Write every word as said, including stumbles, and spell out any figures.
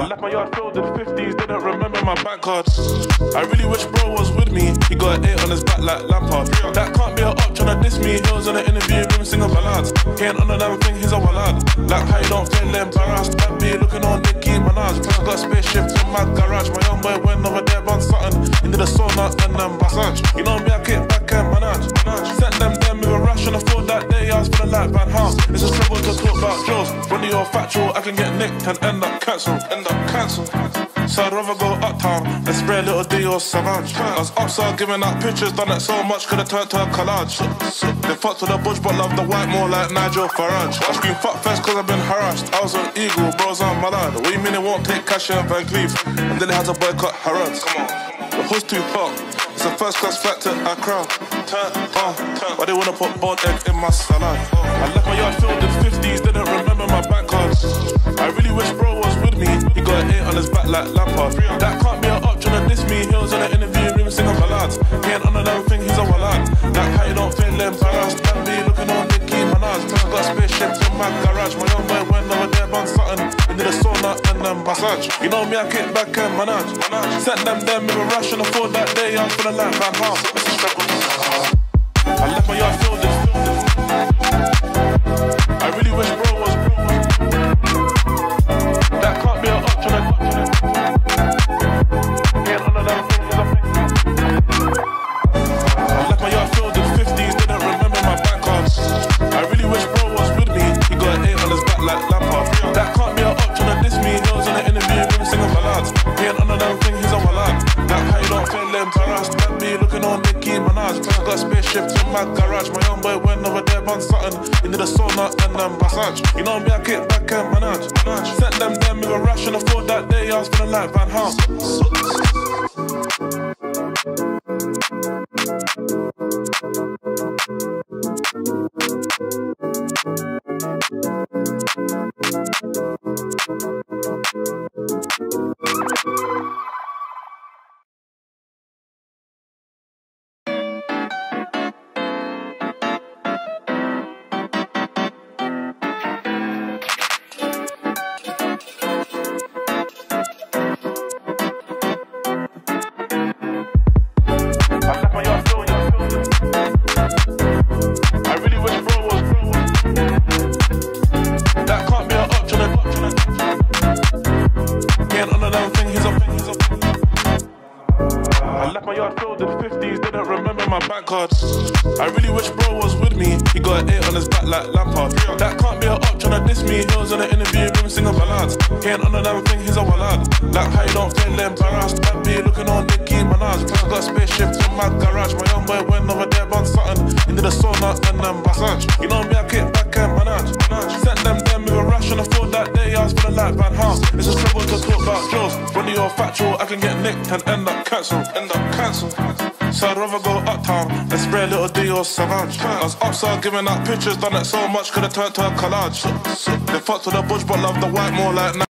left my yard filled with fifties, didn't remember my bank cards. I really wish bro was with me, he got an eight on his back like Lampard. That can't be a up tryna diss me, he was in an interview room singing ballads. He ain't on another thing, he's a walad. Like how you don't feel embarrassed, that be looking on Nicki Minaj. Plus I got a spaceship in my garage, my young boy went over there on something, into the sauna and then massage. You know me, I kick back and manage. Sent them there with a rush and I thought that day I was feeling like Van House. It's a struggle to talk about Joes, when you're factual I can get nicked and end up cancelled, end up cancelled. So I'd rather go uptown and spray a little D or Savage. I was upside giving out pictures, done it so much could have turned to a collage. They fucked with the bush but love the white more like Nigel Farage. I scream fuck first cause I've been harassed. I was an eagle, bros on my lad. What do you mean it won't take cash in Van Cleef? And then they had to boycott Harrods. Come on, the hood's too hot. It's a first class flight to Accra. Turn, uh, turn. Why they wanna put boiled egg in my salad? I left my yard filled with fifties, didn't remember my bank cards. I really wish bro was with me, he got an eight on his back like Lampard. That can't be a up tryna diss me, he was in an interview room singing ballads. He ain't on another thing, he's a walad. Like how you don't feel embarrassed, that be looking on Nicki Minaj. Plus I got a spaceship in my garage, my young boy went over there on something, into the sauna and then massage. You know me, I kick back and manage. Sent them there with a rush and I thought that day I was feeling like Van House. It's a struggle. I left my yard filled with I really wish bro was that can't be a up tryna ain't on another thing. I left my yard filled with fifties, didn't remember my bank cards. I really wish bro was with me, he got an eight on his back like Lampard. That can't be a up tryna diss me, he was in an interview room singing ballads. He ain't on another thing, he's a walad. Like how you don't feel embarrassed, that be looking on Nicki Minaj. Plus I got a spaceship in my garage, my young boy went over there on something, into the sauna and then massage. You know me, I kick back and manage. Sent them there with a rush and I thought that day I was feeling like Van House. I really wish bro was with me, he got an eight on his back like Lampard. That can't be a up tryna diss me, he was in an interview room singing ballads. He ain't on another thing, he's a walad. Like how you don't feel embarrassed, that be looking on Nicki Minaj. Plus I got a spaceship in my garage, my young boy went over there on something, into the sauna and then massage. You know me, I kick back and manage. Sent them there with a rush and I thought that day I was feeling like Van House. It's a struggle to talk about Joes, when you're factual I can get nicked and end up cancelled, end up cancelled. So I'd rather go uptown and spray a little D or Savage. I was upside giving out pictures, done it so much could have turned to a collage. They fucked with the bush but love the white more like